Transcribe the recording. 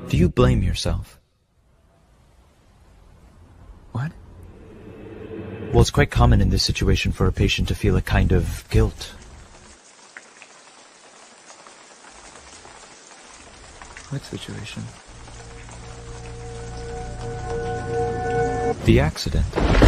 Do you blame yourself? What? Well, it's quite common in this situation for a patient to feel a kind of guilt. What situation? The accident.